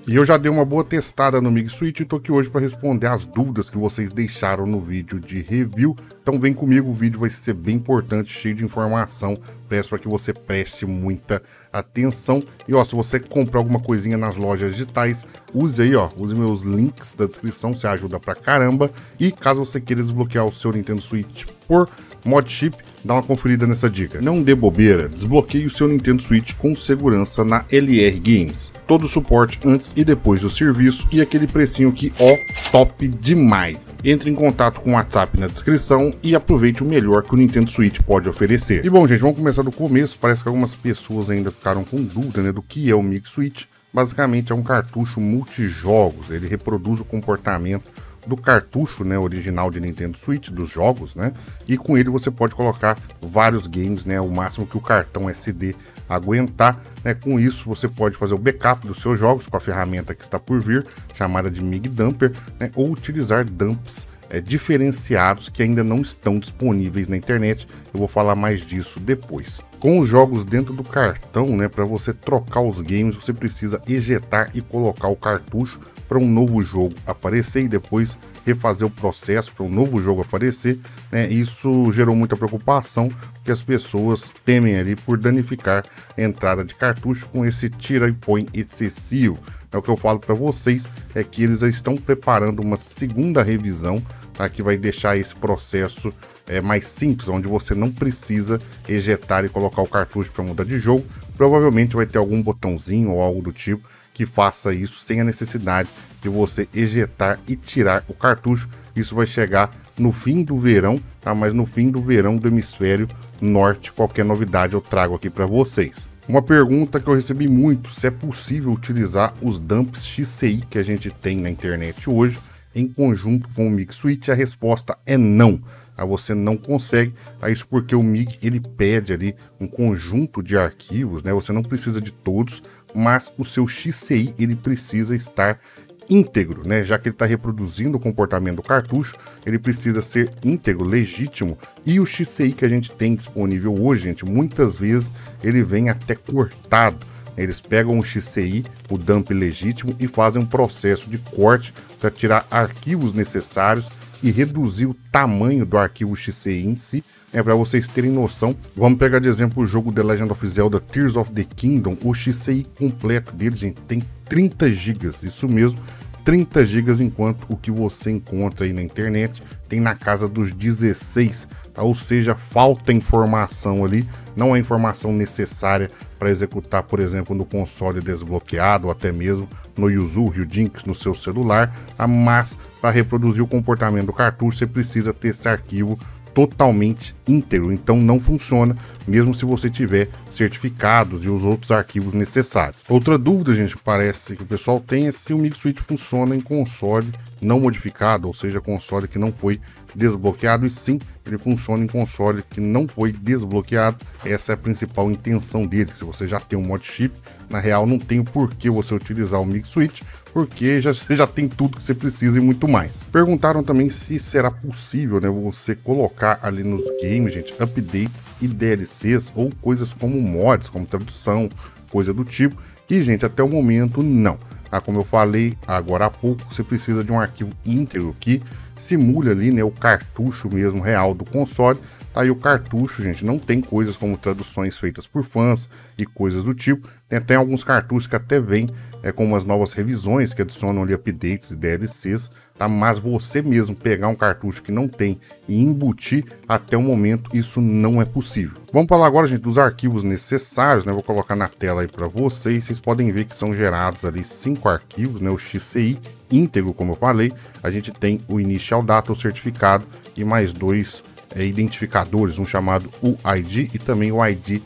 E eu já dei uma boa testada no MIG Suite e tô aqui hoje para responder as dúvidas que vocês deixaram no vídeo de review. Então vem comigo, o vídeo vai ser bem importante, cheio de informação. Peço para que você preste muita atenção. E ó, se você comprar alguma coisinha nas lojas digitais, use aí, ó, use meus links da descrição, você ajuda pra caramba. E caso você queira desbloquear o seu Nintendo Switch por mod chip, dá uma conferida nessa dica. Não dê bobeira, desbloqueie o seu Nintendo Switch com segurança na LR Games. Todo o suporte antes e depois do serviço e aquele precinho que, ó, top demais. Entre em contato com o WhatsApp na descrição e aproveite o melhor que o Nintendo Switch pode oferecer. E bom, gente, vamos começar do começo. Parece que algumas pessoas ainda ficaram com dúvida, né, do que é o MIG Switch. Basicamente é um cartucho multijogos, ele reproduz o comportamento do cartucho, né, original de Nintendo Switch, dos jogos, né, e com ele você pode colocar vários games, né, o máximo que o cartão SD aguentar, né. Com isso você pode fazer o backup dos seus jogos com a ferramenta que está por vir, chamada de MIG Dumper, né, ou utilizar dumps diferenciados que ainda não estão disponíveis na internet. Eu vou falar mais disso depois. Com os jogos dentro do cartão, né, para você trocar os games, você precisa ejetar e colocar o cartucho para um novo jogo aparecer e depois refazer o processo para um novo jogo aparecer, né? Isso gerou muita preocupação, porque as pessoas temem ali por danificar a entrada de cartucho com esse tira e põe excessivo. O que eu falo para vocês é que eles já estão preparando uma segunda revisão, tá, que vai deixar esse processo mais simples, onde você não precisa ejetar e colocar o cartucho para mudar de jogo. Provavelmente vai ter algum botãozinho ou algo do tipo que faça isso sem a necessidade de você ejetar e tirar o cartucho. Isso vai chegar no fim do verão, tá? Mas no fim do verão do hemisfério norte, qualquer novidade eu trago aqui para vocês. Uma pergunta que eu recebi muito, se é possível utilizar os dumps XCI que a gente tem na internet hoje em conjunto com o MIG Switch. A resposta é não. Você não consegue, isso porque o MIG ele pede ali um conjunto de arquivos, né? Você não precisa de todos, mas o seu XCI ele precisa estar íntegro, né? Já que ele está reproduzindo o comportamento do cartucho, ele precisa ser íntegro, legítimo. E o XCI que a gente tem disponível hoje, gente, muitas vezes ele vem até cortado. Eles pegam o XCI, o dump legítimo, e fazem um processo de corte para tirar arquivos necessários e reduzir o tamanho do arquivo XCI em si, para vocês terem noção. Vamos pegar de exemplo o jogo The Legend of Zelda Tears of the Kingdom. O XCI completo dele, gente, tem 30 GB, isso mesmo, 30 GB, enquanto o que você encontra aí na internet tem na casa dos 16, tá? Ou seja, falta informação ali, não é informação necessária para executar, por exemplo, no console desbloqueado ou até mesmo no Yuzu, Ryujinx, no seu celular, tá? Mas para reproduzir o comportamento do cartucho você precisa ter esse arquivo totalmente íntegro, então não funciona mesmo se você tiver certificados e os outros arquivos necessários. Outra dúvida, gente, parece que o pessoal tem é se o MIG Switch funciona em console não modificado, ou seja, console que não foi desbloqueado. E sim, ele funciona em console que não foi desbloqueado. Essa é a principal intenção dele. Se você já tem um mod chip, na real não tem o porquê você utilizar o MIG Switch, porque você já tem tudo que você precisa e muito mais. Perguntaram também se será possível, né, você colocar ali nos games, gente, updates e DLCs ou coisas como mods, como tradução, coisa do tipo. E, gente, até o momento não. Como eu falei agora há pouco, você precisa de um arquivo íntegro que simule ali, né, o cartucho mesmo real do console. Tá? E o cartucho, gente, não tem coisas como traduções feitas por fãs e coisas do tipo. Tem até alguns cartuchos que até vêm com umas novas revisões que adicionam ali updates e DLCs, tá? Mas você mesmo pegar um cartucho que não tem e embutir, até o momento isso não é possível. Vamos falar agora, gente, dos arquivos necessários, né? Vou colocar na tela aí para vocês. Vocês podem ver que são gerados ali 5 arquivos, né? O XCI íntegro, como eu falei. A gente tem o Initial Data, o certificado, e mais 2 identificadores, um chamado UID e também o ID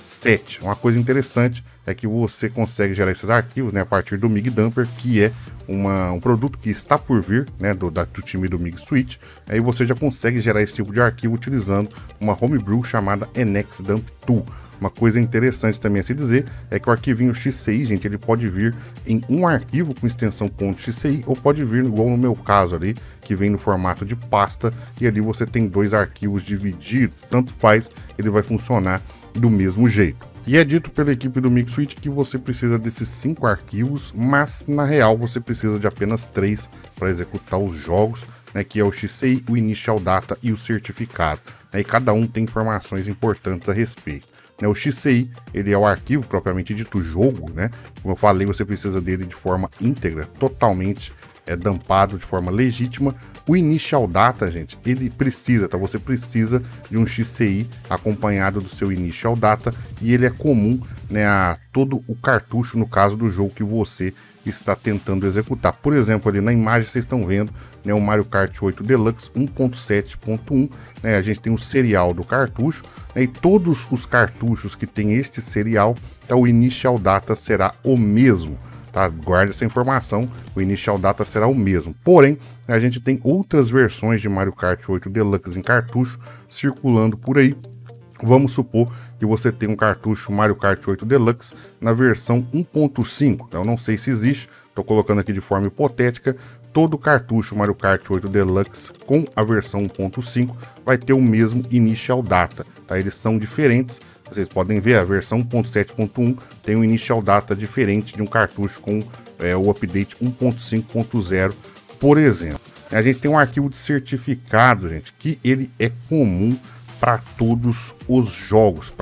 7. Uma coisa interessante é que você consegue gerar esses arquivos, né, a partir do MIG Dumper, que é um produto que está por vir, né, do time do MIG Switch. Aí você já consegue gerar esse tipo de arquivo utilizando uma homebrew chamada NX Dump Tool. Uma coisa interessante também a se dizer é que o arquivinho XCI, gente, ele pode vir em um arquivo com extensão .xci ou pode vir igual no meu caso ali, que vem no formato de pasta, e ali você tem 2 arquivos divididos, tanto faz, ele vai funcionar do mesmo jeito. E é dito pela equipe do MixSwitch que você precisa desses 5 arquivos, mas na real você precisa de apenas 3 para executar os jogos, né, que é o XCI, o Initial Data e o certificado. E cada um tem informações importantes a respeito. O XCI, ele é o arquivo propriamente dito, o jogo, né? Como eu falei, você precisa dele de forma íntegra, totalmente dampado, de forma legítima. O Initial Data, gente, ele precisa, tá? Você precisa de um XCI acompanhado do seu Initial Data, e ele é comum, né, a todo o cartucho, no caso do jogo que você está tentando executar. Por exemplo, ali na imagem vocês estão vendo, né, o Mario Kart 8 Deluxe 1.7.1, né, a gente tem o serial do cartucho, né, e todos os cartuchos que tem este serial, tá, o Initial Data será o mesmo. Tá? Guarde essa informação, o Initial Data será o mesmo. Porém, a gente tem outras versões de Mario Kart 8 Deluxe em cartucho circulando por aí. Vamos supor que você tem um cartucho Mario Kart 8 Deluxe na versão 1.5. Eu não sei se existe, estou colocando aqui de forma hipotética. Todo cartucho Mario Kart 8 Deluxe com a versão 1.5 vai ter o mesmo Initial Data. Tá? Eles são diferentes. Vocês podem ver, a versão 1.7.1 tem um Initial Data diferente de um cartucho com o update 1.5.0, por exemplo. A gente tem um arquivo de certificado, gente, que ele é comum para todos os jogos,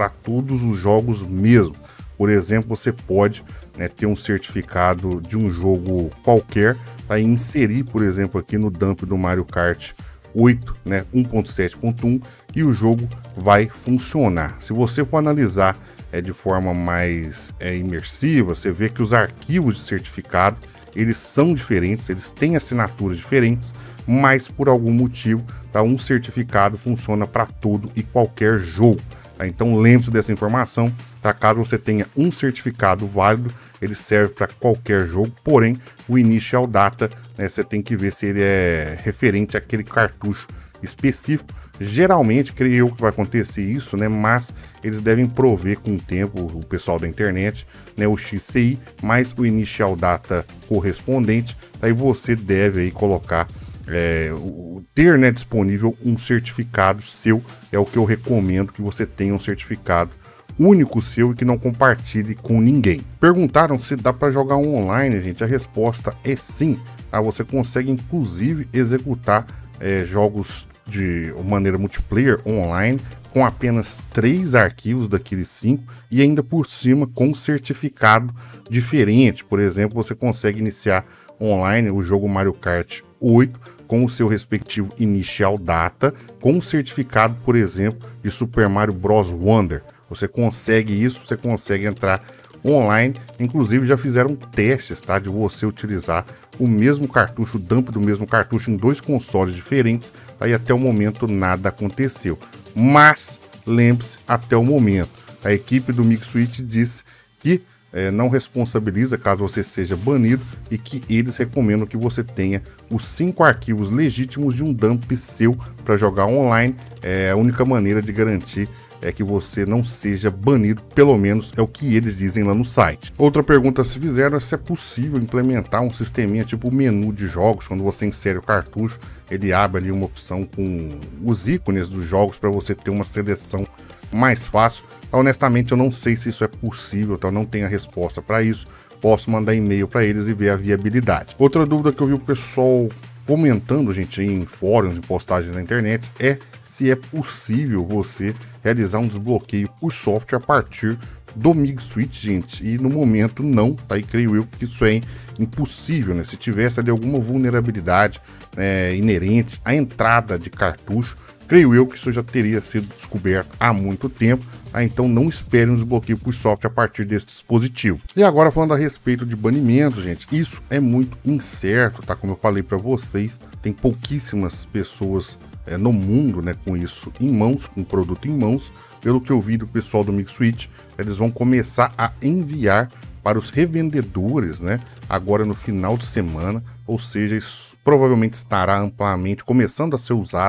mesmo. Por exemplo, você pode, né, ter um certificado de um jogo qualquer, tá, e inserir, por exemplo, aqui no dump do Mario Kart 8, né, 1.7.1, e o jogo vai funcionar. Se você for analisar de forma mais imersiva, você vê que os arquivos de certificado, eles são diferentes, eles têm assinaturas diferentes, mas por algum motivo, tá, um certificado funciona para todo e qualquer jogo. Tá? Então lembre-se dessa informação, tá? Caso você tenha um certificado válido, ele serve para qualquer jogo, porém o Initial Data, né, você tem que ver se ele é referente àquele cartucho específico. Geralmente, creio eu que vai acontecer isso, né? Mas eles devem prover com o tempo, o pessoal da internet, né, o XCI, mais o Initial Data correspondente. Aí você deve aí colocar, ter, né, disponível um certificado seu. É o que eu recomendo, que você tenha um certificado único seu e que não compartilhe com ninguém. Perguntaram se dá para jogar online, gente. A resposta é sim. Tá? Você consegue inclusive executar jogos de maneira multiplayer online com apenas 3 arquivos daqueles 5 e ainda por cima com certificado diferente. Por exemplo, você consegue iniciar online o jogo Mario Kart 8 com o seu respectivo Initial Data, com um certificado, por exemplo, de Super Mario Bros. Wonder. Você consegue isso, você consegue entrar online. Inclusive já fizeram testes, tá, de você utilizar o mesmo cartucho, o dump do mesmo cartucho em 2 consoles diferentes. Aí até o momento nada aconteceu, mas lembre-se, até o momento a equipe do MixSwitch disse que não responsabiliza caso você seja banido e que eles recomendam que você tenha os 5 arquivos legítimos de um dump seu para jogar online. É a única maneira de garantir que você não seja banido, pelo menos é o que eles dizem lá no site. Outra pergunta se fizeram é se é possível implementar um sisteminha tipo menu de jogos. Quando você insere o cartucho, ele abre ali uma opção com os ícones dos jogos para você ter uma seleção mais fácil. Honestamente, eu não sei se isso é possível, então eu não tenho a resposta para isso. Posso mandar e-mail para eles e ver a viabilidade. Outra dúvida que eu vi o pessoal comentando, gente, em fóruns, em postagens na internet, é se é possível você realizar um desbloqueio por software a partir do MixSwitch, gente. E no momento não, tá? E creio eu que isso é impossível, né? Se tivesse ali alguma vulnerabilidade inerente à entrada de cartucho, creio eu que isso já teria sido descoberto há muito tempo. Então não espere um desbloqueio por software a partir desse dispositivo. E agora falando a respeito de banimento, gente, isso é muito incerto, tá? Como eu falei para vocês, tem pouquíssimas pessoas no mundo, né, com isso em mãos, com o produto em mãos. Pelo que eu vi do pessoal do MixSwitch, eles vão começar a enviar para os revendedores, né, agora no final de semana, ou seja, isso provavelmente estará amplamente começando a ser usado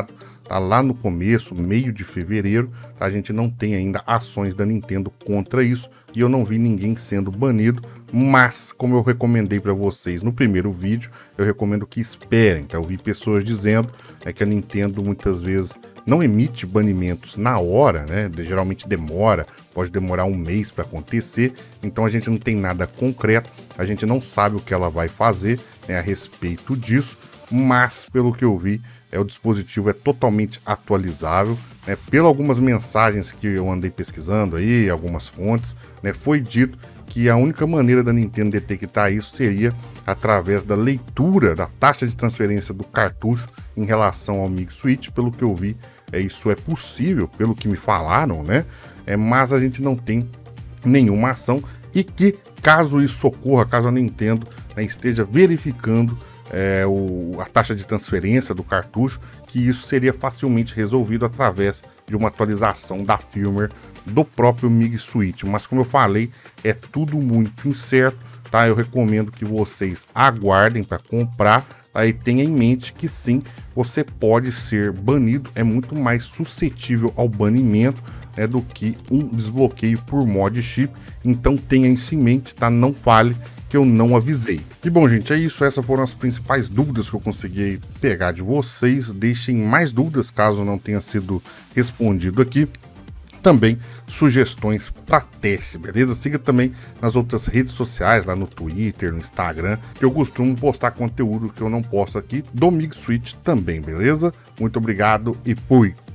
tá? Lá no começo, meio de fevereiro, tá? A gente não tem ainda ações da Nintendo contra isso e eu não vi ninguém sendo banido, mas como eu recomendei para vocês no primeiro vídeo, eu recomendo que esperem, tá? Eu vi pessoas dizendo que a Nintendo muitas vezes não emite banimentos na hora, né? Geralmente demora, pode demorar um mês para acontecer, então a gente não tem nada concreto, a gente não sabe o que ela vai fazer, né, a respeito disso, mas pelo que eu vi, o dispositivo é totalmente atualizável, né? Pelas algumas mensagens que eu andei pesquisando aí, algumas fontes, né, foi dito que a única maneira da Nintendo detectar isso seria através da leitura da taxa de transferência do cartucho em relação ao Mig Switch. Pelo que eu vi, isso é possível, pelo que me falaram, né? Mas a gente não tem nenhuma ação e que, caso isso ocorra, caso a Nintendo, né, esteja verificando a taxa de transferência do cartucho, que isso seria facilmente resolvido através de uma atualização da firmware do próprio Mig Switch. Mas como eu falei, é tudo muito incerto, tá? Eu recomendo que vocês aguardem para comprar, aí tenha em mente que sim, você pode ser banido, é muito mais suscetível ao banimento, né, do que um desbloqueio por mod chip, então tenha isso em mente, tá? Não fale que eu não avisei. E bom, gente, é isso. Essas foram as principais dúvidas que eu consegui pegar de vocês. Deixem mais dúvidas caso não tenha sido respondido aqui. Também sugestões para teste, beleza? Siga também nas outras redes sociais, lá no Twitter, no Instagram, que eu costumo postar conteúdo que eu não posto aqui do Mig Switch também, beleza? Muito obrigado e fui!